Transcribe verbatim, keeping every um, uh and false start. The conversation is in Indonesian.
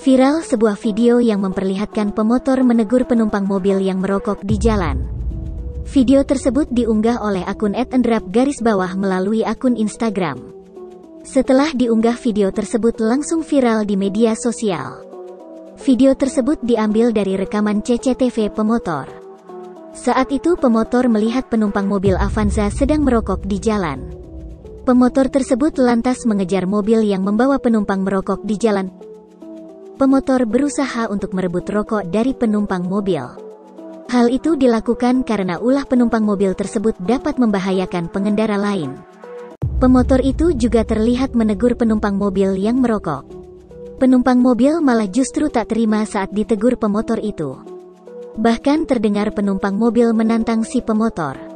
Viral sebuah video yang memperlihatkan pemotor menegur penumpang mobil yang merokok di jalan. Video tersebut diunggah oleh akun et endrap garis bawah melalui akun Instagram. Setelah diunggah, video tersebut langsung viral di media sosial. Video tersebut diambil dari rekaman C C T V pemotor. Saat itu pemotor melihat penumpang mobil Avanza sedang merokok di jalan. Pemotor tersebut lantas mengejar mobil yang membawa penumpang merokok di jalan. Pemotor berusaha untuk merebut rokok dari penumpang mobil. Hal itu dilakukan karena ulah penumpang mobil tersebut dapat membahayakan pengendara lain. Pemotor itu juga terlihat menegur penumpang mobil yang merokok. Penumpang mobil malah justru tak terima saat ditegur pemotor itu. Bahkan terdengar penumpang mobil menantang si pemotor.